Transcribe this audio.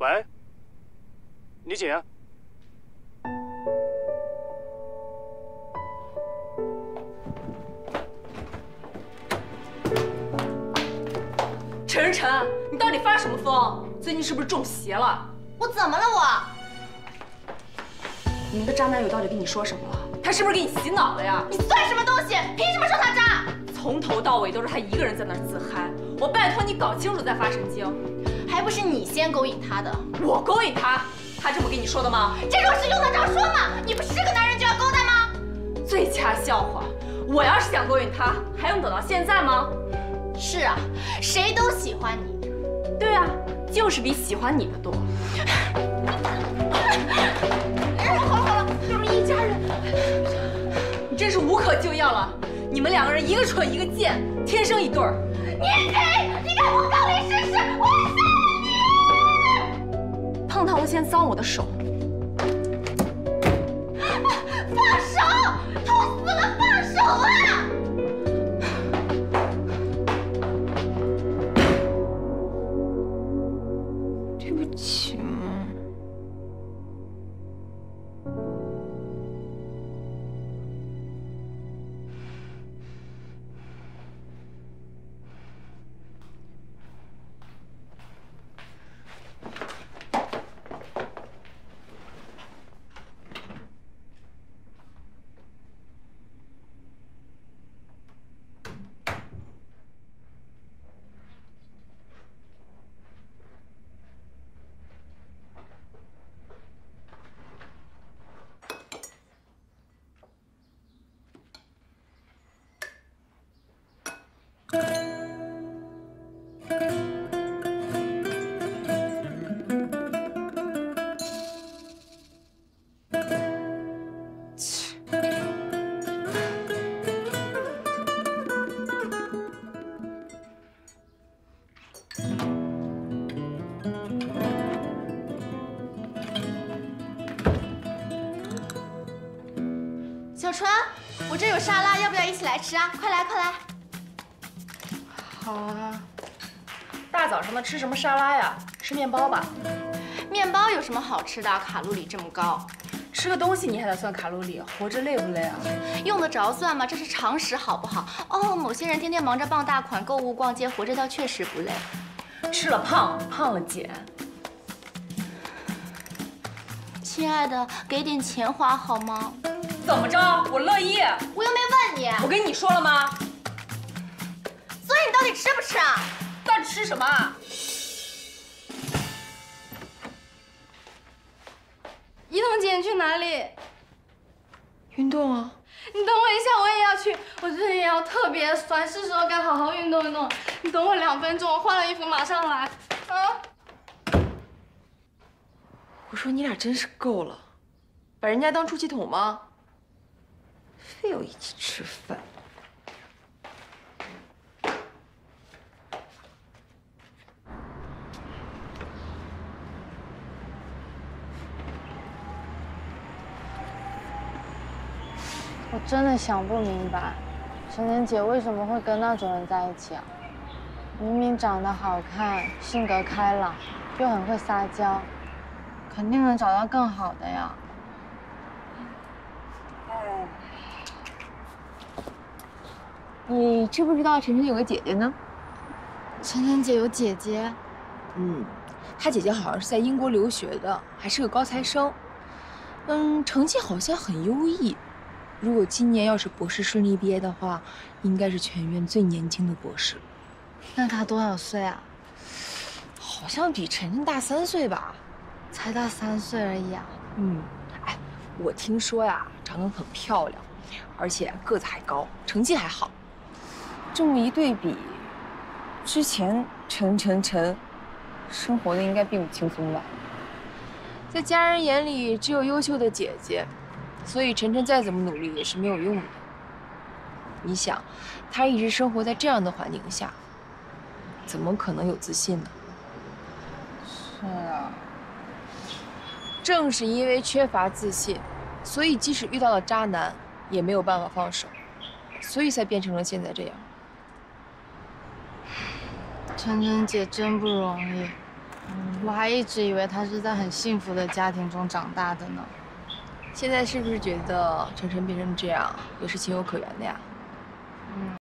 喂，你请。 晨晨，你到底发什么疯？最近是不是中邪了？ 我怎么了我？ 你那个渣男友到底跟你说什么了？他是不是给你洗脑了呀？ 你算什么东西？凭什么说他渣？ 从头到尾都是他一个人在那儿自嗨，我拜托你搞清楚再发神经。 还不是你先勾引他的？ 我勾引他？他这么跟你说的吗？ 这种事用得着说吗？你不是个男人就要勾搭吗？ 最佳笑话！我要是想勾引他，还用等到现在吗？ 是啊，谁都喜欢你。 对啊，就是比喜欢你的多。 好了，都是一家人。 你真是无可救药了！你们两个人一个蠢一个贱，天生一对儿。 你贼！你敢不高丽试试？我杀了你！ 碰到了先脏我的手。 放手！痛死了！放手啊！ 对不起嘛。 小纯，我这有沙拉，要不要一起来吃啊？快来快来！ 好啊。大早上的吃什么沙拉呀？吃面包吧。 面包有什么好吃的？卡路里这么高。 吃个东西你还得算卡路里，活着累不累啊？ 用得着算吗？这是常识，好不好？哦，某些人天天忙着傍大款、购物、逛街，活着倒确实不累。 吃了胖，胖了减。 亲爱的，给点钱花好吗？ 怎么着？我乐意。 我又没问你。 我跟你说了吗？ 所以你到底吃不吃啊？ 到底吃什么啊？ 一彤姐，你去哪里？ 运动啊。 你等我一下，我也要去。我最近腰特别酸，是时候该好好运动运动。你等我2分钟，我换了衣服马上来。啊！ 我说你俩真是够了，把人家当出气筒吗？非要一起吃饭。 我真的想不明白，陈晨姐为什么会跟那种人在一起啊？明明长得好看，性格开朗，又很会撒娇，肯定能找到更好的呀。 你知不知道晨晨有个姐姐呢？ 晨晨姐有姐姐？ 她姐姐好像是在英国留学的，还是个高材生。成绩好像很优异。如果今年要是博士顺利毕业的话，应该是全院最年轻的博士。 那她多少岁啊？ 好像比晨晨大3岁吧。 才大3岁而已啊。 哎，我听说呀，长得很漂亮，而且个子还高，成绩还好。这么一对比，之前陈生活的应该并不轻松吧？在家人眼里只有优秀的姐姐，所以晨再怎么努力也是没有用的。你想，她一直生活在这样的环境下，怎么可能有自信呢？ 是啊。 正是因为缺乏自信，所以即使遇到了渣男，也没有办法放手，所以才变成了现在这样。 晨姐真不容易， 我还一直以为他是在很幸福的家庭中长大的呢。 现在是不是觉得晨晨变成这样也是情有可原的呀？